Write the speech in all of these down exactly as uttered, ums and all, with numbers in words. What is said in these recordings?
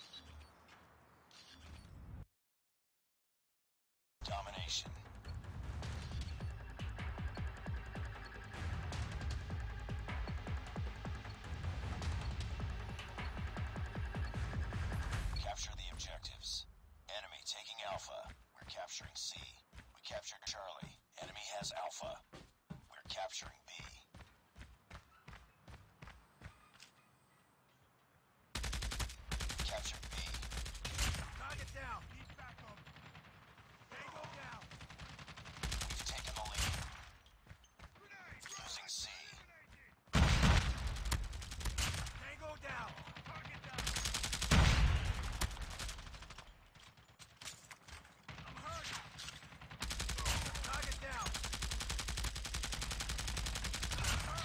Domination. Capture the objectives. Enemy taking Alpha. We're capturing C. We captured Charlie. Enemy has Alpha. We're capturing B. Captured B. Target down. Need backup. Tango down. We've taken the lead. Losing C. Tango down. Target down. I'm hurt. Target down. I'm hurt.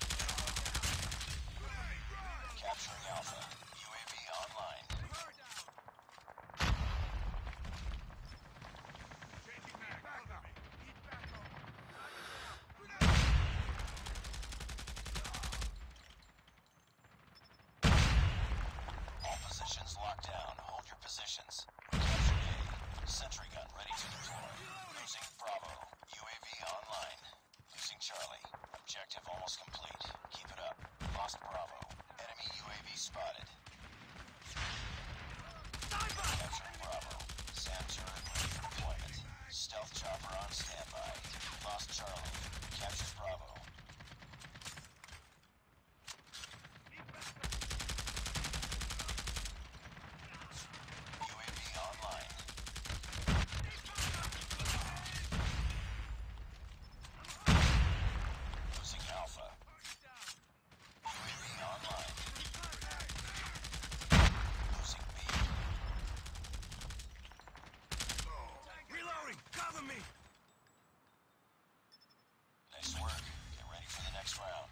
Capturing Alpha. U A V online. Changing mag. Backup. Need backup. All positions locked down. Hold your positions. Captured A. Sentry gun ready to deploy. Losing Bravo. U A V online. Losing Charlie. Objective almost complete. Keep it up. Lost Bravo. Enemy U A V spotted. Capturing Bravo. SAM turret ready for deployment. Stealth chopper on standby. Lost Charlie. Captures Bravo. U A V online. Losing Alpha. U A V online. Losing B. Reloading. Cover me. Nice work. Get ready for the next round.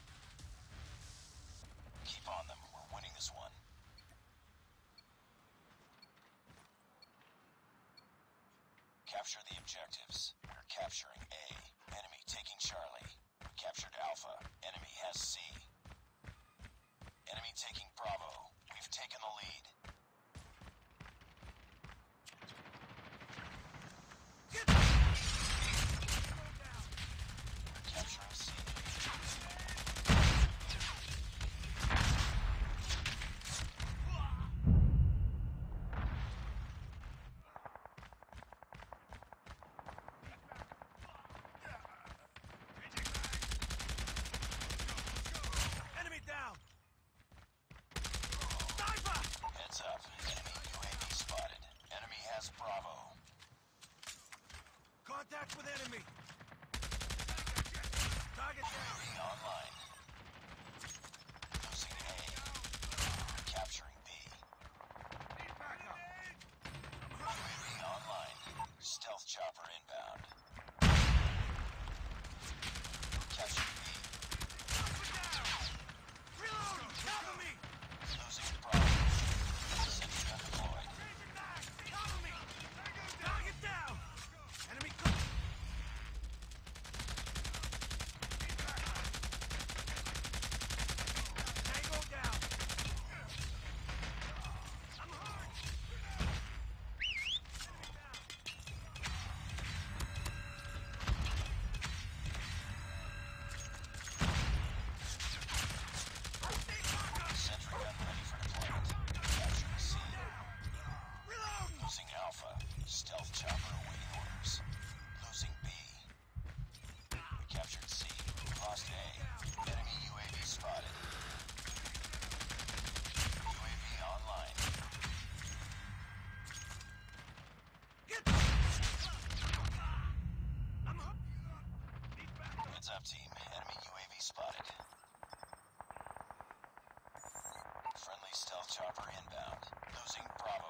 Keep on them. We're winning this one. Capture the objectives. We're capturing A. Enemy taking Charlie. We captured Alpha. Enemy has C. Enemy taking Bravo. We've taken the lead. We're capturing C. Enemy down. Heads up. Enemy U A V spotted. Enemy has Bravo. Contact with enemy. Target U A down. V online. Losing A. Capturing B. Need backup. U A V online. Stealth chopper inbound. Capturing B. Reload. Cover me. Losing Bravo. Sentry gun deployed. Cover me. Target down. Enemy cover. Tango down. I'm hurt. Sentry gun ready for deployment. Capturing C. Reload. Losing Alpha. Stealth chopper awaiting orders. Losing B. We captured C. Lost A. Enemy U A V spotted. U A V online. Get. I'm hurt. Need backup. Heads up, team. Enemy U A V spotted. Friendly stealth chopper inbound. Losing Bravo.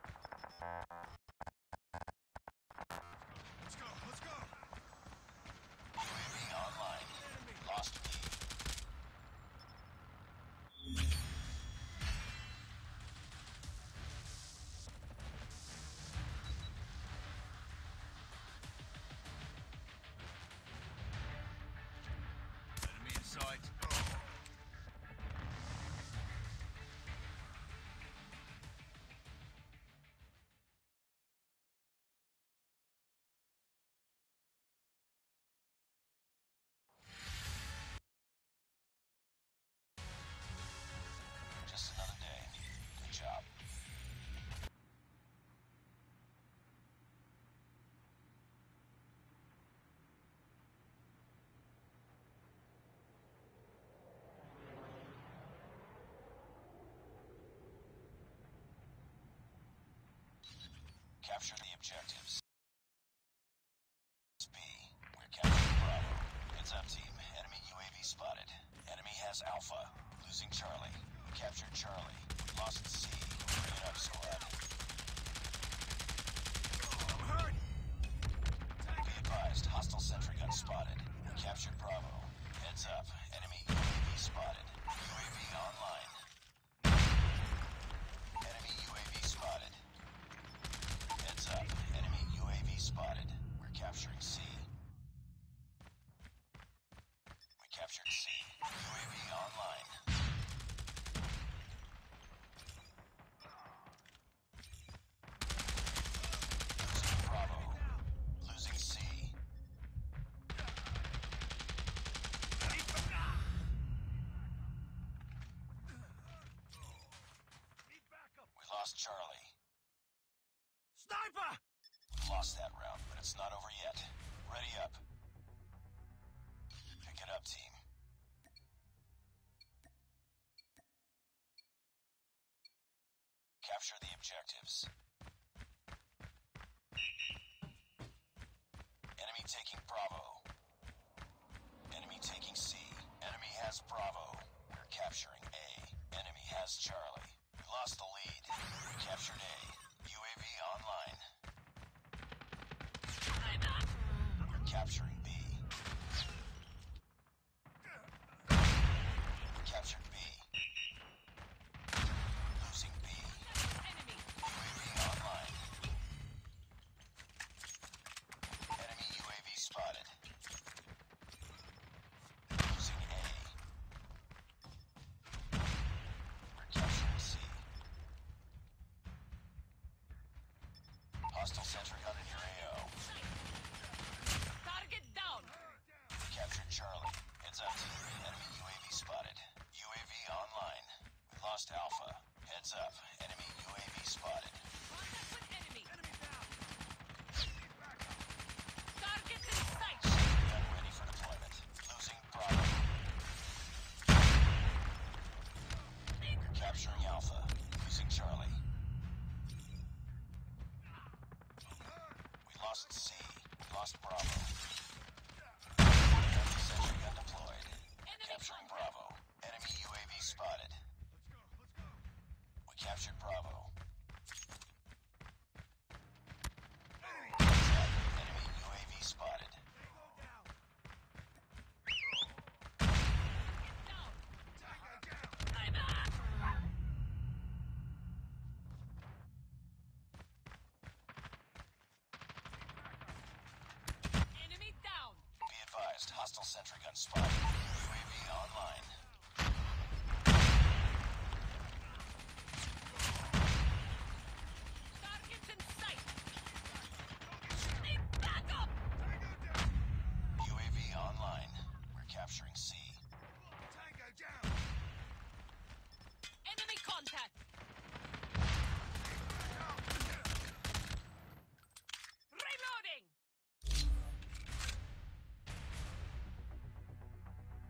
Let's go. Let's go. U A V online. Lost B. Capture the objectives. B. We're capturing Bravo. Heads up, team. Enemy U A V spotted. Enemy has Alpha. Losing Charlie. We captured Charlie. We lost C. Bring it up, squad. I'm hurt. Be advised, hostile sentry gun spotted. We captured Bravo. Heads up. Enemy U A V spotted. U A V online. Enemy U A V spotted. Heads up. Enemy U A V spotted. We're capturing C. We captured C. U A V online. Losing Bravo. Losing C. Need backup. We lost Charlie. Sniper! We lost that round, but it's not over yet. Ready up. Pick it up, team. Capture the objectives. Enemy taking Bravo. Enemy taking C. Enemy has Bravo. We're capturing A. Enemy has Charlie. We lost the lead. We captured A. U A V online. We're capturing B. We captured B. Losing B. Enemy. U A V online. Enemy U A V spotted. Losing A. We're capturing C. Hostile sentry gun in your A O. Target down. We captured Charlie. Heads up, team. Enemy U A V spotted. U A V online. We lost Alpha. Heads up. Enemy U A V spotted. Contact with enemy. Enemy down. Need backup. Target in sight. Sentry gun ready for deployment. Losing Bravo. We're capturing Alpha. Losing Charlie. We lost C. We lost Bravo. Enemy sentry gun deployed. Enemy Capturing contact. Bravo. Enemy U A V spotted. Let's go. Let's go. We captured Bravo. Enemy. Enemy U A V spotted. Tango down. Get down. Tango down. I'm up. Enemy down. Be advised, hostile sentry gun spotted. U A V online. Targets in sight. Need backup. Tango down. U A V online. We're capturing C. Tango down. Enemy contact. Reloading.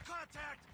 Contact!